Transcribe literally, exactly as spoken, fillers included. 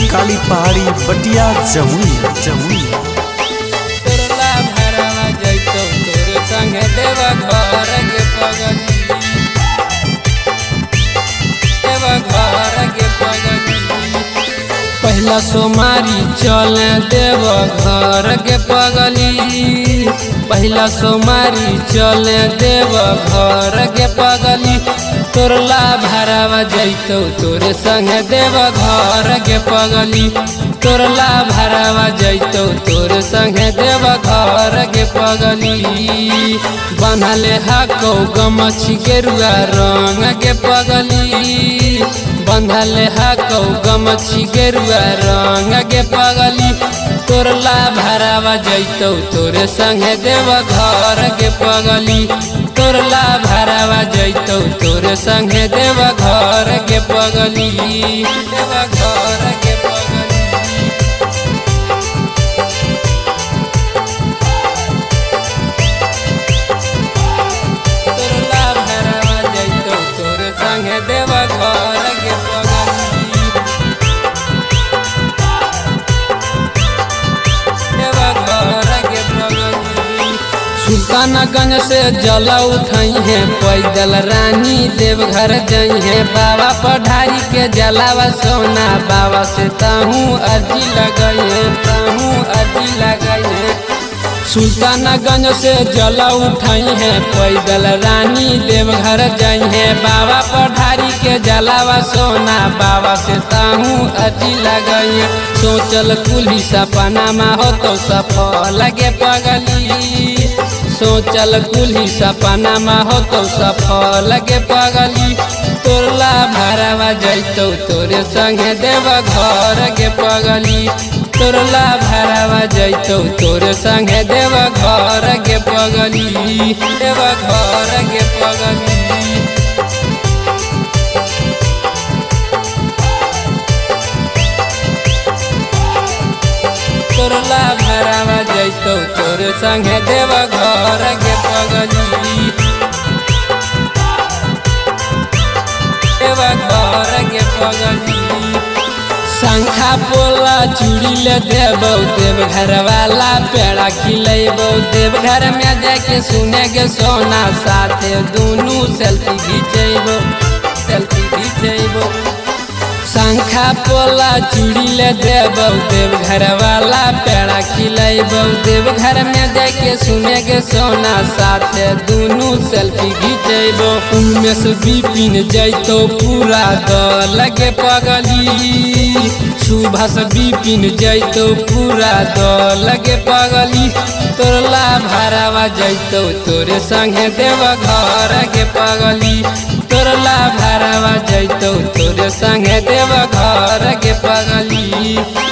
काली पहाड़ी बटिया जमुई जमुई तोरला भरवा जैतो तोर संगे देव घर के पगली देव घर के पगली पहला सोमारी चले देव घर के पगली पहला सोमारी चले देव घर के पगली तोरला भरवा जैतो तोरे संगे देव घर के पगली तोरला भरवा जैतो तोरे संगे देव घर के पगली बनले हाको गमछी गेरुआ रंग के पगली बंधले हाको गमछी गेरुआ रंग के पगली तोरला भरवा जैतो तोरे संगे देव घर के पगली तोरला भरवा जैतो तोरे संगे देव घर के पगली देव घर के पगली तोरला भरवा जैतो तोरे संगे देव घर के पगली देव घर के पगली सुल्तानगंज से जल उठाई है पैदल रानी देवघर जाई है बाबा पढ़ाई के जलावा सोना बाबा से ताहू अर्जी लगाई है ताहू अर्जी लगाई है सुल्तानगंज से जल उठाई है पैदल रानी देवघर जाई है बाबा पढ़ाई के जलावा सोना बाबा से ताहू अर्जी लगाई है सोचल कुली सपना में हो तो सफल लगे पगली सोचल कुली सपना में हो तो सफल लगे पगली तोरला भरवा जैतो तोरे संगे देव घर के पगली तोरला भरवा जैतो तोरे संगे देव घर के पगली देव घर के पगली तोरला भरवा जैतो तोरे संगे देव घर के पगली देव घर के पगली शंखा पोला चूड़ी ले देबो देव घर वाला पेड़ा खिलेबो देव घर में जाके सुने के सोना साथे दोनों सेल्फी खींचेबो सेल्फी खींचेबो शंखा पोला चूड़ी ले देबो देव घर वाला पेड़ा खिलेबो देव घर में जाके सुने के सोना साथे दोनों सेल्फी खींचेबो उनमें से बिपिन जैतो पूरा दल लगे पगली सुबह से बिपिन जैतो पूरा दल लगे पगली तोरला भरवा जैतो तोरे संगे देव घर के पगली तोरला भरवा जैतो तोरे संगे देव घर के पगली।